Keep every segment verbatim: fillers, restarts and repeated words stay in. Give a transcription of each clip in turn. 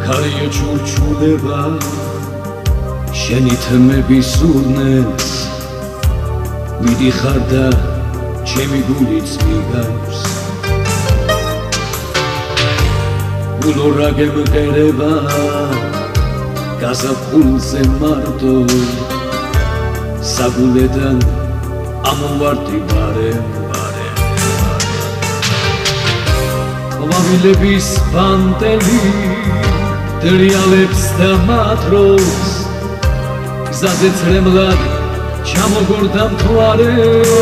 ქარია ჩურჩულება შენი თმები სურნელს მიდიხარ და ჩემი გულიც მიგავს გულო რა გემღერება გაზაფხულზე მარტო საგულედან ამოვარდი ბარემ ყვავილების პანტელი დრიალებს და მათრობს გზაზე ცრემლად ჩამოგორდა მთვარე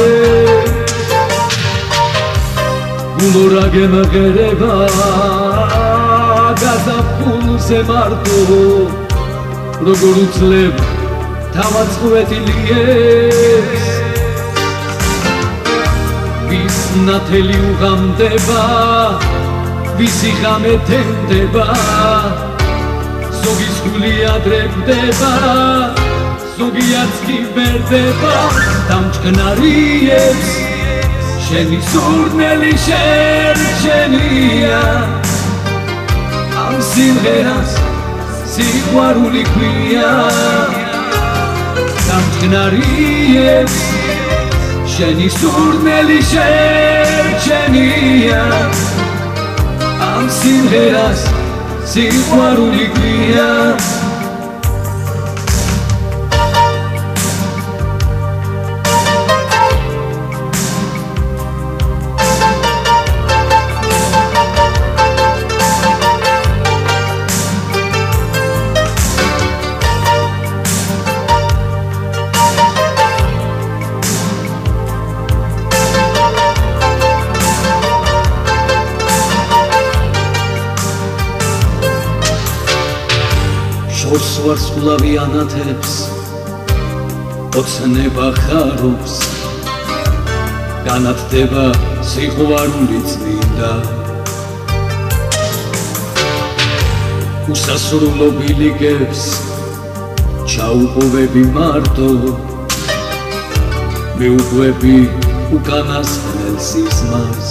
გულო რა გემღერება გაზაფხულზე მარტო როგორ უძლებ თავად წვეტილიებს ვის ნათელი უღამდება ვისი ღამე თენდება ზოგის გული ადრე გვდება ზოგიაც კი ბერდება დამჭკნარიებს შენი სურნელი შერჩენია ამ სიმღერას სიყვარული ქვია დამჭკნარიებს შენი სურნელი შერჩენია ამ სიმღერას სიყვარული ქვია შორს ვარსკვლავი ანათებს ოცნება ხარობს განათდება სიყვარული წმინდა უსასრულო ბილიკებს ჩაუყოვები მარტო მეუყვები უკანასკნელ სიზმარს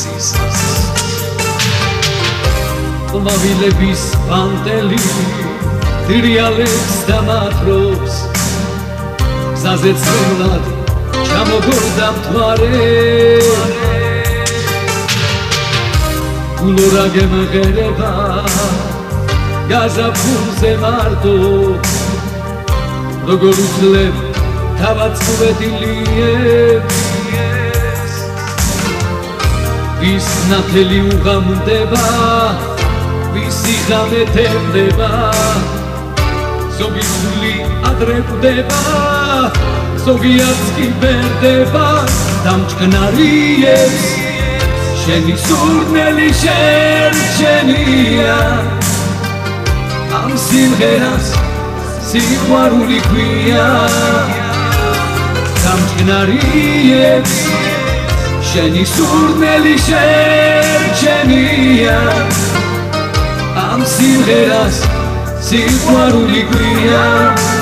ყვავილების პანტელი დრიალებს და მათრობს გზაზე ცრემლად ჩამოგორდა მთვარე გულო რა გემღერება გაზაფხულზე მარტო როგორ უძლებ თავად წვეტილიებს ვის ნათელი უღამდება ვისი ღამე თენდება ზოგის გული ადრე გვდება ზოგიაც კი ბერდება დამჭკნარიებს შენი სურნელი შერჩენია ამ სიმღერას სიყვარული ქვია დამჭკნარიებს შენი სურნელი შერჩენია ამ სიმღერას სიყვარული ქვია